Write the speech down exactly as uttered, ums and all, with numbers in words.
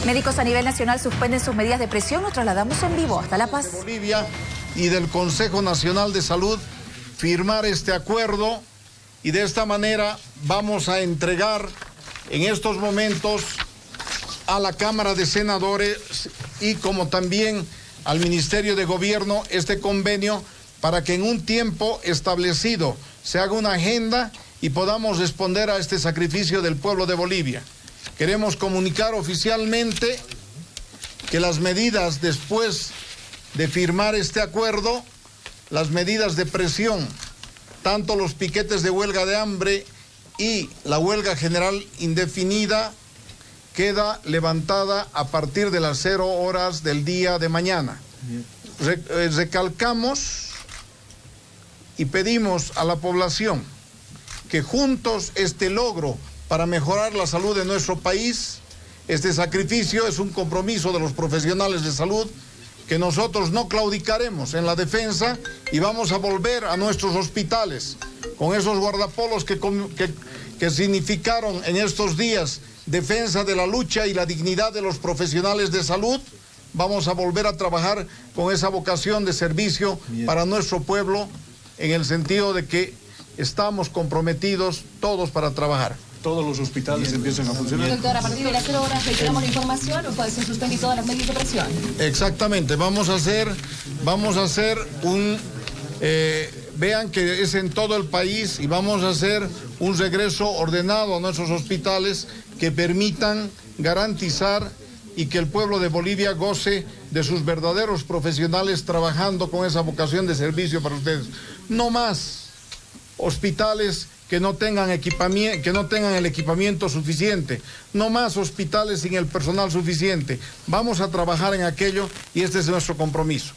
Médicos a nivel nacional suspenden sus medidas de presión. Nos trasladamos en vivo hasta La Paz. De Bolivia y del Consejo Nacional de Salud firmar este acuerdo, y de esta manera vamos a entregar en estos momentos a la Cámara de Senadores y como también al Ministerio de Gobierno este convenio para que en un tiempo establecido se haga una agenda y podamos responder a este sacrificio del pueblo de Bolivia. Queremos comunicar oficialmente que las medidas después de firmar este acuerdo, las medidas de presión, tanto los piquetes de huelga de hambre y la huelga general indefinida, queda levantada a partir de las cero horas del día de mañana. Re- eh, recalcamos y pedimos a la población que juntos este logro para mejorar la salud de nuestro país, este sacrificio es un compromiso de los profesionales de salud, que nosotros no claudicaremos en la defensa y vamos a volver a nuestros hospitales con esos guardapolos que, que, que significaron en estos días defensa de la lucha y la dignidad de los profesionales de salud. Vamos a volver a trabajar con esa vocación de servicio Bien. para nuestro pueblo, en el sentido de que estamos comprometidos todos para trabajar. Todos los hospitales Bien. empiezan a funcionar. Doctor, a partir de las cero horas reiteramos la información, o puede ser suspender todas las medidas de presión. Exactamente, vamos a hacer, vamos a hacer un, eh, vean que es en todo el país, y vamos a hacer un regreso ordenado a nuestros hospitales que permitan garantizar y que el pueblo de Bolivia goce de sus verdaderos profesionales trabajando con esa vocación de servicio para ustedes. No más hospitales que no tengan equipamiento, que no tengan el equipamiento suficiente, no más hospitales sin el personal suficiente. Vamos a trabajar en aquello y este es nuestro compromiso.